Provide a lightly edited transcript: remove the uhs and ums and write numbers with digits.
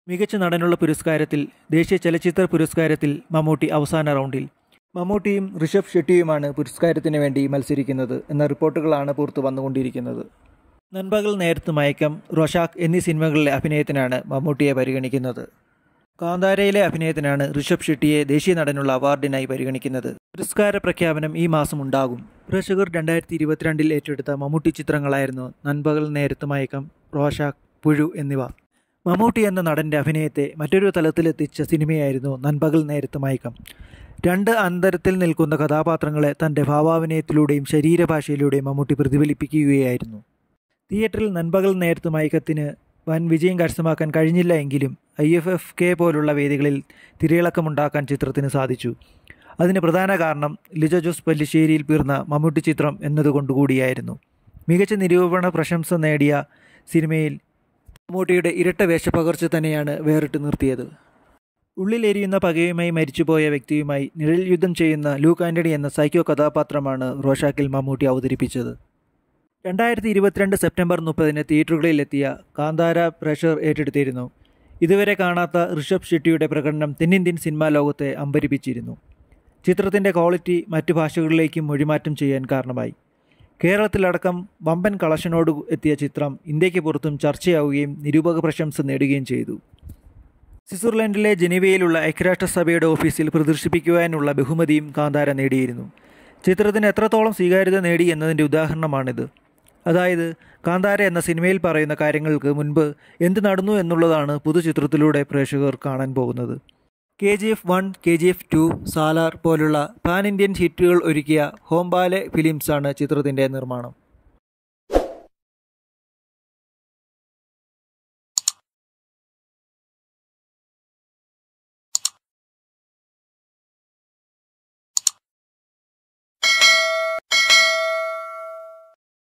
മികച്ച നടനുള്ള പുരസ്കാരത്തിൽ ദേശീയ ചലച്ചിത്ര പുരസ്കാരത്തിൽ മമ്മൂട്ടി അവസാന റൗണ്ടിൽ. മമ്മൂട്ടിയും ഋഷഭ് ഷെട്ടിയുമാണ് പുരസ്കാരത്തിന് വേണ്ടി മത്സരിക്കുന്നത് എന്ന റിപ്പോർട്ടുകളാണ് പുറത്തു വന്നുകൊണ്ടിരിക്കുന്നത്. നൻപകൽ നേരത്ത് മയക്കം, റോഷാക്ക് എന്നീ സിനിമകളിലെ അഭിനയത്തിനാണ് മമ്മൂട്ടിയെ പരിഗണിക്കുന്നത്. കാന്താരയിലെ അഭിനയത്തിനാണ് ഋഷഭ് ഷെട്ടിയെ ദേശീയ നടനുള്ള അവാർഡിനായി പരിഗണിക്കുന്നത്. പുരസ്കാര പ്രഖ്യാപനം ഈ മാസം ഉണ്ടാകും. പ്രേക്ഷകർ 2022 ഏറ്റെടുത്ത മമ്മൂട്ടി ചിത്രങ്ങളായിരുന്നു നൻപകൽ നേരത്ത് മയക്കം, റോഷാക്ക്, പുഴു എന്നിവ. മമ്മൂട്ടി എന്ന നടൻ്റെ അഭിനയത്തെ മറ്റൊരു തലത്തിലെത്തിച്ച സിനിമയായിരുന്നു നൻപകൽ നേരത്ത് മയക്കം. രണ്ട് അന്തരത്തിൽ നിൽക്കുന്ന കഥാപാത്രങ്ങളെ തൻ്റെ ഭാവാഭിനയത്തിലൂടെയും ശരീരഭാഷയിലൂടെയും മമ്മൂട്ടി പ്രതിഫലിപ്പിക്കുകയായിരുന്നു. തിയേറ്ററിൽ നൻപകൽ നേരത്ത് മയക്കത്തിന് വൻ വിജയം കരസ്ഥമാക്കാൻ കഴിഞ്ഞില്ല എങ്കിലും IFFK പോലുള്ള വേദികളിൽ തിരയിളക്കമുണ്ടാക്കാൻ ചിത്രത്തിന് സാധിച്ചു. അതിന് പ്രധാന കാരണം ലിജോ ജോസ് പല്ലിശ്ശേരിയിൽ പിറന്ന മമ്മൂട്ടി ചിത്രം എന്നതുകൊണ്ടുകൂടിയായിരുന്നു. മികച്ച നിരൂപണ പ്രശംസ നേടിയ സിനിമയിൽ മമ്മൂട്ടിയുടെ ഇരട്ട വേഷപ്പകർച്ച തന്നെയാണ് വേറിട്ട് നിർത്തിയത്. ഉള്ളിലെരിയുന്ന പകയുമായി മരിച്ചുപോയ വ്യക്തിയുമായി നിഴൽ യുദ്ധം ചെയ്യുന്ന ലൂക്ക് ആൻ്റണി എന്ന സൈക്കോ കഥാപാത്രമാണ് റോഷാക്കിൽ മമ്മൂട്ടി അവതരിപ്പിച്ചത്. 2022 സെപ്റ്റംബർ 30 തിയേറ്ററുകളിലെത്തിയ കാന്താര പ്രേക്ഷകർ ഏറ്റെടുത്തിരുന്നു. ഇതുവരെ കാണാത്ത ഋഷഭ് ഷെട്ടിയുടെ പ്രകടനം തെന്നിന്ത്യൻ സിനിമാ ലോകത്തെ അമ്പരിപ്പിച്ചിരുന്നു. ചിത്രത്തിൻ്റെ ക്വാളിറ്റി മറ്റു ഭാഷകളിലേക്കും മൊഴിമാറ്റം ചെയ്യാൻ കാരണമായി. കേരളത്തിലടക്കം വമ്പൻ കളക്ഷനോട് എത്തിയ ചിത്രം ഇന്ത്യക്ക് പുറത്തും ചർച്ചയാവുകയും നിരൂപക പ്രശംസ നേടുകയും ചെയ്തു. സ്വിറ്റ്സർലൻഡിലെ ജനീവയിലുള്ള ഐക്യരാഷ്ട്രസഭയുടെ ഓഫീസിൽ പ്രദർശിപ്പിക്കുവാനുള്ള ബഹുമതിയും കാന്താര നേടിയിരുന്നു. ചിത്രത്തിന് എത്രത്തോളം സ്വീകാര്യത നേടി എന്നതിൻ്റെ ഉദാഹരണമാണിത്. അതായത് കാന്താര എന്ന സിനിമയിൽ പറയുന്ന കാര്യങ്ങൾക്ക് മുൻപ് എന്ത് നടന്നു എന്നുള്ളതാണ് പുതുചിത്രത്തിലൂടെ പ്രേക്ഷകർ കാണാൻ പോകുന്നത്. KGF 1, KGF 2, സാലാർ പോലുള്ള പാൻ ഇന്ത്യൻ ഹിറ്റുകൾ ഒരുക്കിയ ഹോംബാലെ ഫിലിംസാണ് ചിത്രത്തിൻ്റെ നിർമ്മാണം.